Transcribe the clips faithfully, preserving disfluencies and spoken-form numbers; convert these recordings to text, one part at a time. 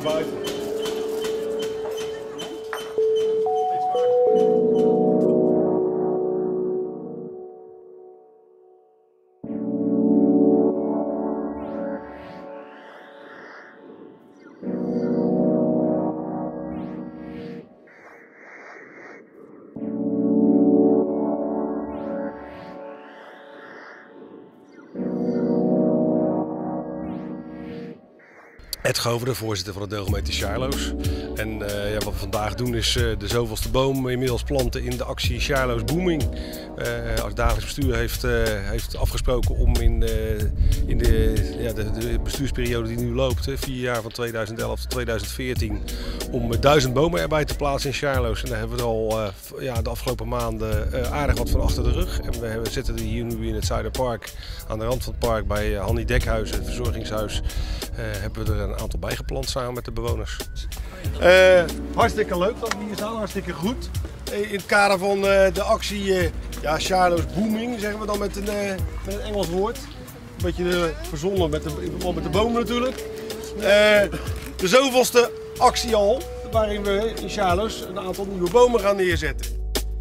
buiten. Ed Gover, de voorzitter van de deelgemeente Sjaarloos. En uh, ja, wat we vandaag doen is uh, de zoveelste boom inmiddels planten in de actie Sjaarloos Booming. Uh, als dagelijks bestuur heeft, uh, heeft afgesproken om in, uh, in de, ja, de, de bestuursperiode die nu loopt, uh, vier jaar van tweeduizend elf tot tweeduizend veertien, om uh, duizend bomen erbij te plaatsen in Sjaarloos. En daar hebben we er al uh, ja, de afgelopen maanden uh, aardig wat van achter de rug. En we, we zitten hier nu in het Zuiderpark, aan de rand van het park bij uh, Hannie Dekhuizen, het verzorgingshuis. Uh, hebben we er een aantal bijgeplant samen met de bewoners. Uh, hartstikke leuk dat we hier staan, hartstikke goed. Uh, in het kader van uh, de actie uh, ja, Sjaarloos Booming, zeggen we dan met een, uh, met een Engels woord. Een beetje uh, verzonnen met de, in verband met de bomen natuurlijk. Uh, de zoveelste actie al, waarin we in Sjaarloos een aantal nieuwe bomen gaan neerzetten.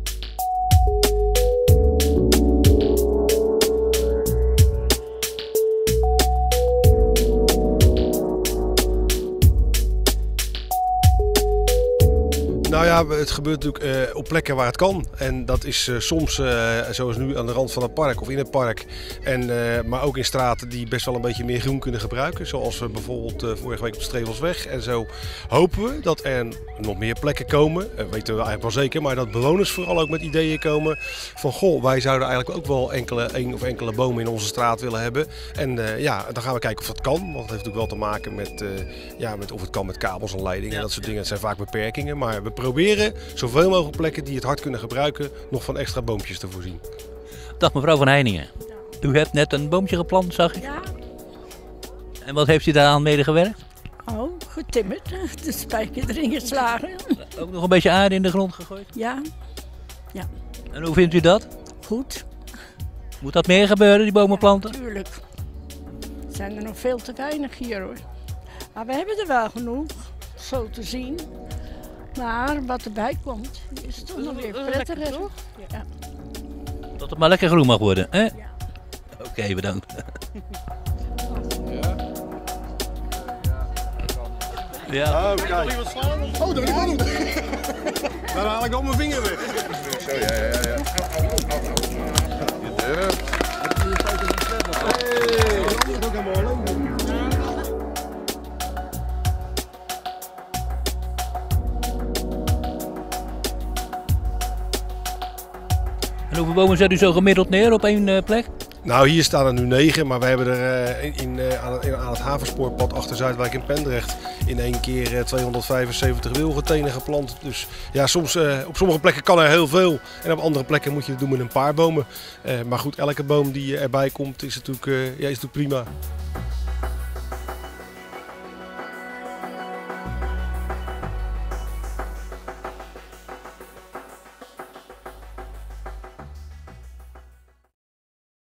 Nou ja, het gebeurt natuurlijk uh, op plekken waar het kan. En dat is uh, soms, uh, zoals nu, aan de rand van het park of in het park. En, uh, maar ook in straten die best wel een beetje meer groen kunnen gebruiken. Zoals we bijvoorbeeld uh, vorige week op de Strevelsweg. En zo hopen we dat er nog meer plekken komen. Uh, weten we eigenlijk wel zeker. Maar dat bewoners vooral ook met ideeën komen van... Goh, wij zouden eigenlijk ook wel enkele, één of enkele bomen in onze straat willen hebben. En uh, ja, dan gaan we kijken of dat kan. Want het heeft natuurlijk wel te maken met, uh, ja, met of het kan met kabels en leidingen. Ja. Dat soort dingen. Het zijn vaak beperkingen. Maar we proberen zoveel mogelijk plekken die het hard kunnen gebruiken nog van extra boompjes te voorzien. Dag mevrouw Van Heiningen. Ja. U hebt net een boompje geplant, zag ik. Ja. En wat heeft u daaraan mede gewerkt? Oh, getimmerd. De spijker erin geslagen. Ook nog een beetje aarde in de grond gegooid? Ja. Ja. En hoe vindt u dat? Goed. Moet dat meer gebeuren, die bomen planten? Ja, natuurlijk. Er zijn er nog veel te weinig hier hoor. Maar we hebben er wel genoeg, zo te zien. Maar wat erbij komt, is toch nog weer prettiger. Toch? Ja. Dat het maar lekker groen mag worden, hè? Ja. Oké, okay, bedankt. Ja. Ja. Oh, kijk. Oh, dat wil ik wel doen. Dan haal ik al mijn vinger weg. Zo, ja, ja, ja. Ja. Hey, dat is ook helemaal alleen. En hoeveel bomen zet u zo gemiddeld neer op één uh, plek? Nou, hier staan er nu negen, maar we hebben er uh, in, uh, aan, het, aan het Havenspoorpad achter Zuidwijk in Pendrecht in één keer uh, tweehonderdvijfenzeventig wilgetenen geplant. Dus ja, soms, uh, op sommige plekken kan er heel veel en op andere plekken moet je het doen met een paar bomen. Uh, maar goed, elke boom die erbij komt is natuurlijk, uh, ja, is natuurlijk prima.